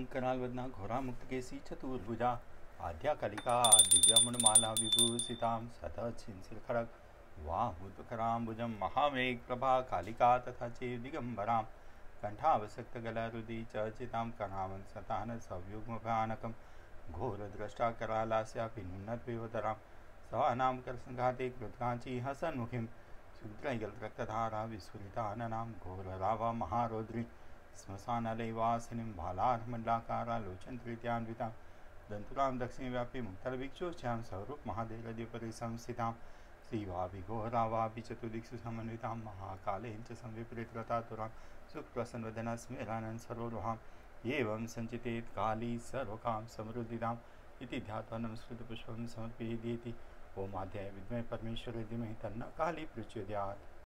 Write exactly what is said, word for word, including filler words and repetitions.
करालवदना घोरा मुक्तकेशी चतुर्भुजा आद्या कलिका दिव्यमणमाला विभूषितां सतच्छिंसिल खड़ग वाहुतकराम्बुजं महामेघ प्रभा कालिका तथा चेव दिगंबरां कंठावसक्तगलरुदि चर्चितां करामं सतान सव्युग्म भयानकं घोरद्रष्टा करालास्यापि नुन्नद्विवतरां सवानां करसंघाते कृतकांची हसन्मुखीं शुद्रैगलरक्तधारा विस्फुरिताननां घोररावा महारौद्री श्मशानलैवासिनीं भालार्मण्डाकारालोचनत्रित्यान्वितां दन्तुरां दक्षिणव्यापी मुक्तलभिक्षोश्चां स्वरूप महादेवद्युपरिसंस्थितां श्रीवाभिघोरावापि चतुर्दिक्षु समन्वितां महाकालेन च संविपरीतगतातुरां सुप्रसन्नवदना स्मेरानन् सरोरुहाम् एवं सञ्चितेत् काली सर्वकां समृद्धिदाम् इति ध्यात्वा नमस्कृतपुष्पं समर्पयेदिति ओमाध्याय विद्महे परमेश्वराय धीमहि तन्नः काली प्रचोदयात्।